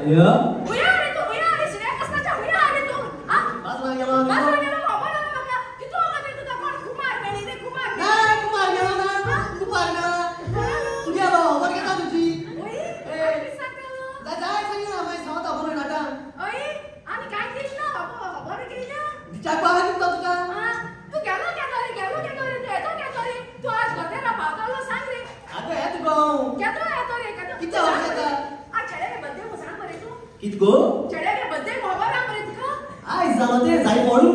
Ya. Uya ada sini kasih uya ada tuh. Ah? Pas lagi lo. Pas lagi lo apa lo maka itu akan itu kapan kumar beli ini kumar. Nah, kumar gimana? Kumar gimana? Dia lo, kan kita cuci. Oi, bisa kalau. Dajai sini lah, main sama tak boleh datang. Oi, ani kain kisna apa baru kisna. Dicak bahan itu tuh kan. Ah, tu क्या करी तू आज बते ना बाबा low सांग रे. Ada ya tuh kau. क्या तो है तो रे क्या तो. Kita orang kita. आ चढ़े के बदे मुझे सांग करे तू. Kitgo. चढ़े के बदे मोबाइल आ करे तू. Ai zalate zai polu.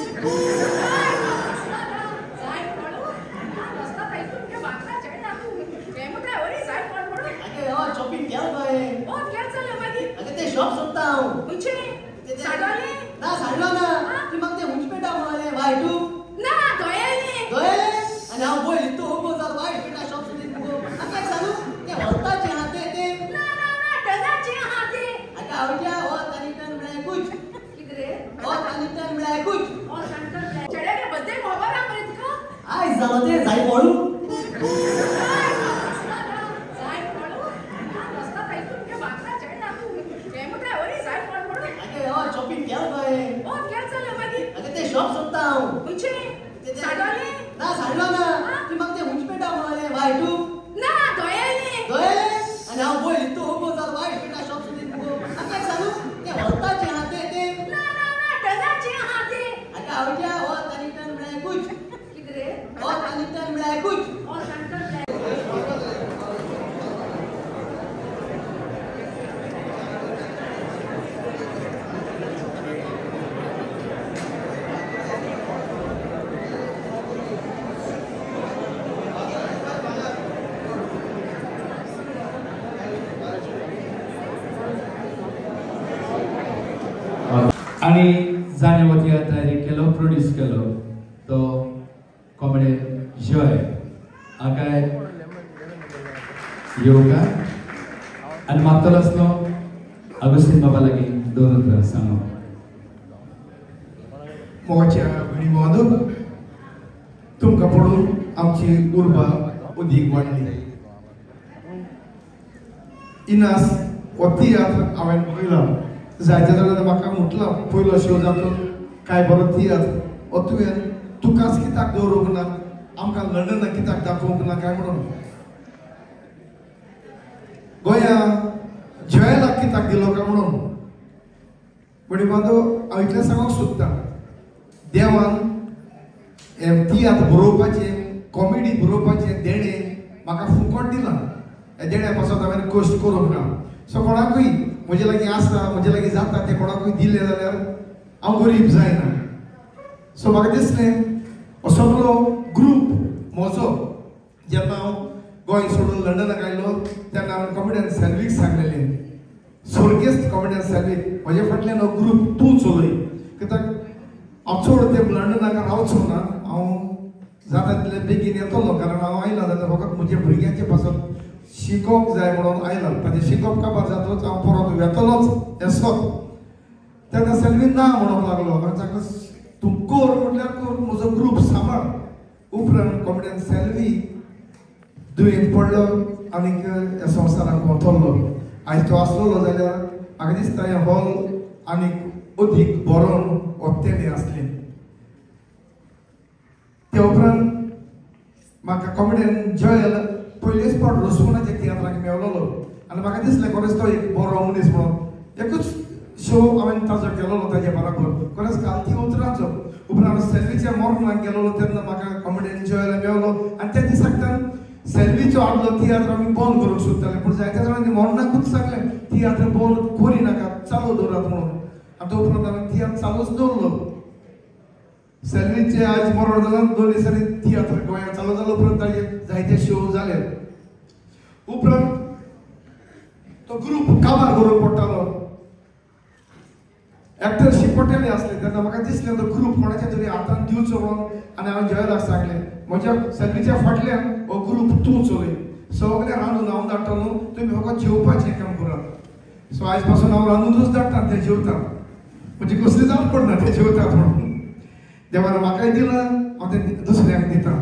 Zai polu. रास्ता ताई तू क्या बात ना चढ़े ना तू. केम काय वरी zai पolu. Ada ya shopping क्या भाई? ओ क्या चले मधी. Ada ते shop सुनता हूँ. मुझे साडवाले. ना साडवा ना. ती मग ते मुझ पे डावले भाई तू. ना दोयले. दोयले. आणि हा बोल तू हो जर भाई पेटा शॉप सुनी तू. आता सांगू ते होता जे हाते ते. ना डजा चे हाते. आता आवड्या हो तनी तन मिळाय कुछ. किधरे? हो तनी तन मिळाय कुछ. और संतर चढ़े के बदे मोबाइल आ करे तू. Ai zalate zai polu. Zai polu. रास्ता ताई तू क्या बात ना चढ़े ना तू. केम काय वरी zai polu. Ada ya shopping क्या भाई? ओ क्या चले मधी. आता ते शॉप सुनता हूँ. मुझे साडवाले. ना साडवा ना. ती मग ते मुझ पे डावले भाई तू. ना दोयले. दोयले. आणि हा बोल तू हो जर भाई पेटा शॉप सुनी तू. आता सांगू ते होता जे हाते ते. ना डजा चे हाते. आता आवड्या हो तनी तन मिळाय कुछ. किधरे? हो तनी तन मिळाय कुछ. और संतर आणि जाणीवती तयारी केलो प्रोड्यूस केलो तो कॉमेडी जय आकाय योगा आणि मागतलो असलो अगस्तीन बाबा लागी दोन सांगो मोच्या भणी तुमकां पडून आमची उर्बा उदीक वाडली इनास हो तियात्र हांवें पळयला जायते जाल्यार म्हाका म्हटलां पयलो शो जातो काय बरो तियात्र हो तुवें तुकाच कित्याक दवरूंक ना आमकां लंडनाक कित्याक दाखोवंक ना काय म्हणून गोंया जयलाक कित्याक दिलो काय म्हणून म्हणी बांदो हांव इतलें सांगूंक सोदतां देवान तियात्र बरोवपाचें कॉमेडी बरोवपाचें देणें म्हाका फुकट दिलां हे देण्या पासून हांवें कश्ट करूंक ना सो कोणाकूय म्हजे लागीं आसा म्हजे लागीं जाता तें कोणाकूय दिलें जाल्यार हांव गरीब जायना सो म्हाका दिसलें हो सगळो ग्रूप म्हजो जेन्ना हांव गोंय सोडून लंडनाक आयलो तेन्ना हांवें कॉमेडियन सेल्वीक सांगलेलें स्वर्गेस्त कॉमेडियन सेल्वीक म्हजे फाटल्यान हो ग्रूप तूं चलय कित्याक हांव चड तें लंडनाक रावचो ना हांव जाता तितले बेगीन येतलो कारण हांव आयला जाल्यार फकत म्हज्या भुरग्यांचे पासून शिकोवप जाय म्हणून आयला ताजें शिकोवप काबार जातूच हांव परत येतलोच हेसोच तेन्ना सेल्वीन ना म्हणूंक लागलो हांवें सांगलें तूं कर म्हटल्यार कर म्हजो ग्रूप सांबाळ उपरांत कॉमेडियन सेल्वी दुयेंत पडलो आनीक ह्या संवसारांत वतलो आयज तो आसलोलो जाल्यार म्हाका दिसता हें हॉल आनीक अदीक बरोवन वत्तेलें आसलें ते उपरांत म्हाका कॉमेडियन जयल पयलेच फावट रसकुणाच्या तियात्राक मेवलोलो आनी म्हाका दिसलें खरेंच तो एक बरो मनीस म्हणून एकूच शो हांवें ताजो केलोलो ताजे बरोबर खरेंच कालती उतरांचो उपरांत सेल्वीच्या मॉर्नाक गेलोलो तेन्ना म्हाका कॉमेडियन जयल मेवलो आनी त्या दिसाक सेल्वीचो आदलो तियात्र आमी बंद करूंक सोदताले पूण जायत्या जाणांनी मॉर्नाकूच सांगलें तियात्र बंद करी नाका चालू दवरात म्हणून आनी तो उपरांत हांवें तियात्र चालूच दवरलो सेल्वीचे आज मरण जाल्यार 2 दिसांनी तियात्र गोंयांत चालू जालो उपरांत ताजे जायते शो जाले उपरांत तो ग्रूप काबार करूंक पडटालो एक्टर शिपटेले असले तेन्ना म्हाका दिसलें तो ग्रूप कोणाच्या तरी हातान दिवचो म्हणून आनी हांवें जयलाक सांगलें म्हज्या सेल्वीच्या फाटल्यान हो ग्रूप तूं चलय सगळें रांदून हांव धाडटा न्हू तुमी फकत जेवपाचें काम करात सो आयज पासून हांव रांदूनच धाडटा ते जेवतात म्हणजे कसली जावप पडना ते जेवतात म्हणून देवान म्हाकाय दिलां हांव तें दुसऱ्यांक दिता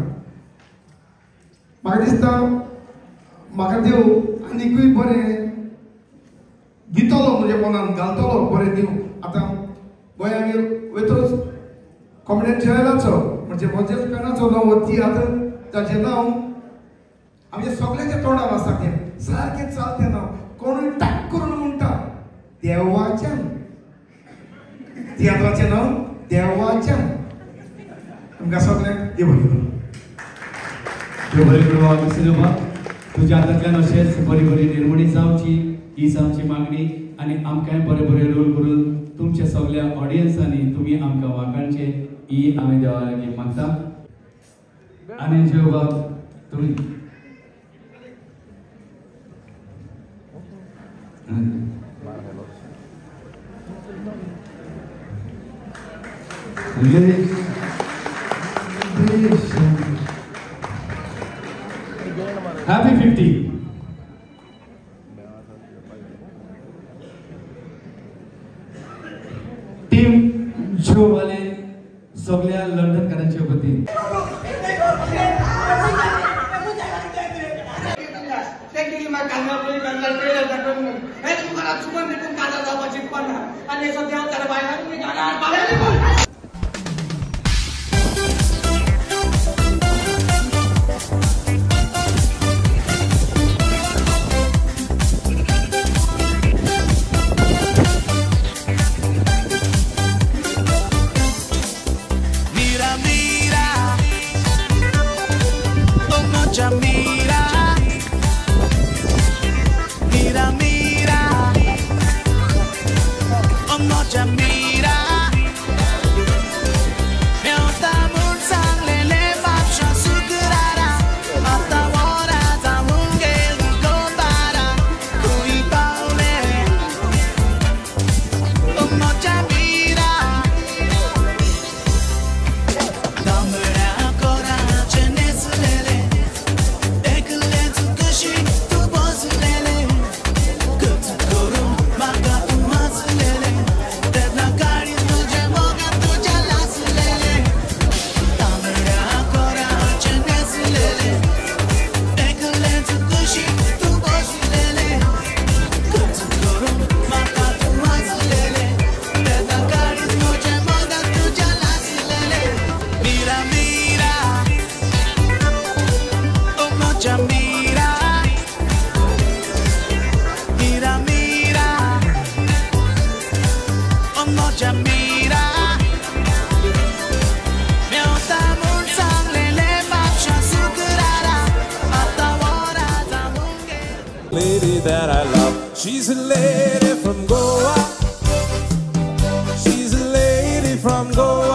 म्हाका दिसता म्हाका देव आनीकूय बरें दितलो म्हणजे मनान घालतलो बरें दिव आतां गोंयांत वयतच कॉमेडियन जयलाचो म्हणजे मोजेस पेनाचो नांव ती आतां ताचें नांव आमच्या सगळ्यांच्या तोंडार आसा तें सारकें चालतें नांव कोणूय टाक करून म्हणटा देवाच्यान तियात्राचें नांव देवाच्यान तुमकां सगळ्यांक देव बरें करूं अगस्तीन बाबा तुज्या हातांतल्यान अशेंच बरी बरी निर्मणी जावची हीच आमची मागणी आनी आमकांय बरे बरे रोल करून तुमच्या सगळ्या ऑडियन्सांनी तुमी आमकां वागणचे ही आमी देवा लागीं मागता आनी जेव्हा तुमी Happy 50. टीम जो वाले सगळ्या लंडनकारांच्या वतीन Lady that I love, she's a lady from Goa. She's a lady from Goa.